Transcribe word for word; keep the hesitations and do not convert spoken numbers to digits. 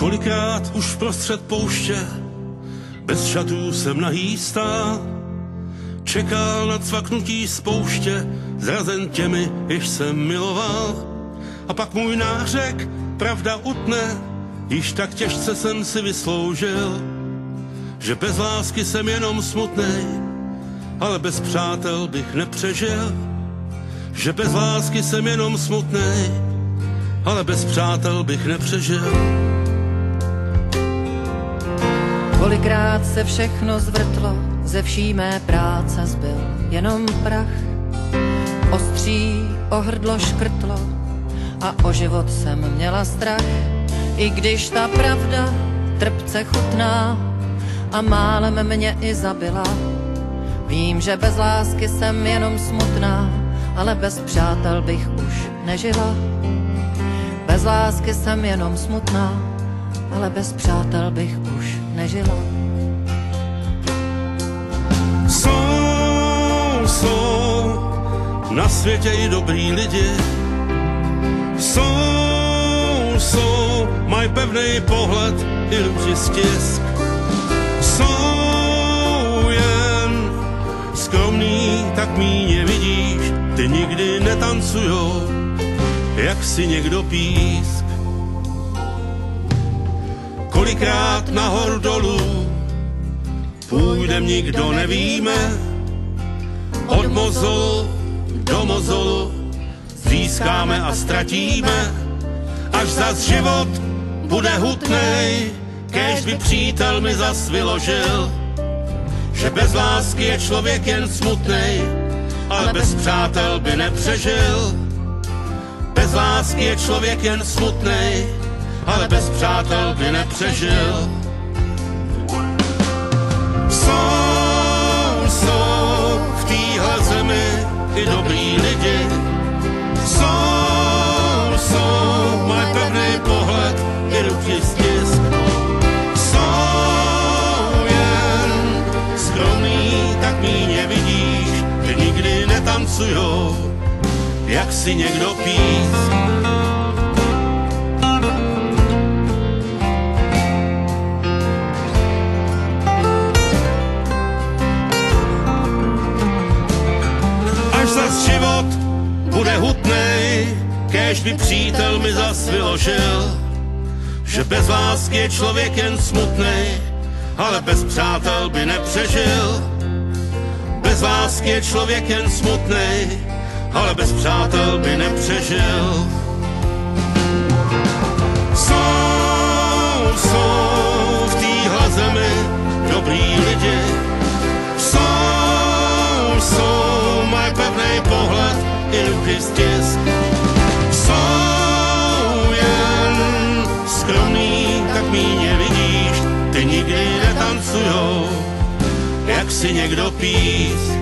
Kolikrát už prostřed pouště bez šatů jsem nahý stál, čekal na cvaknutí spouště, zrazen těmi, jež jsem miloval. A pak můj nářek pravda utne, již tak těžce jsem si vysloužil, že bez lásky jsem jenom smutnej, ale bez přátel bych nepřežil. Že bez lásky jsem jenom smutnej, ale bez přátel bych nepřežil. Kolikrát se všechno zvrtlo, ze vší mé práce zbyl jenom prach. Ostří o hrdlo škrtlo a o život jsem měla strach. I když ta pravda trpce chutná a málem mě i zabila. Vím, že bez lásky jsem jenom smutná, ale bez přátel bych už nežila. Bez lásky jsem jenom smutná, ale bez přátel bych už nežila. Jsou, jsou na světě i dobrý lidi. Jsou, jsou, mají pevný pohled i lepší stisk. Jsou jen skromný, tak míně vidíš, ty nikdy netancujou, jak si někdo písk. Kolikrát nahoru dolů půjdem, nikdo nevíme, od mozolu do mozolu získáme a ztratíme, až zas život bude hutnej, kéž by přítel mi zas vyložil, že bez lásky je člověk jen smutnej, ale bez přátel by nepřežil. Bez lásky je člověk jen smutnej, ale bez přátel by nepřežil. Jsou, jsou v téhle zemi i dobrý lidi. Jsou, jsou, mají pevný pohled i ruky stisk. Jsou jen skromný, tak míně vidíš, ty nikdy netancujou, jak si někdo písk. Až zas život bude hutnej, kéž by přítel mi zas vyložil, že bez lásky je člověk jen smutnej, ale bez přátel by nepřežil. Bez lásky je člověk jen smutnej, ale bez přátel by nepřežil. Jsou, jsou v téhle zemi dobrý lidi. Jsou, jsou, mají pevný pohled i ruky stisk. Jsou jen skromný, tak míně vidíš, ty nikdy netancujou, jak si někdo písk.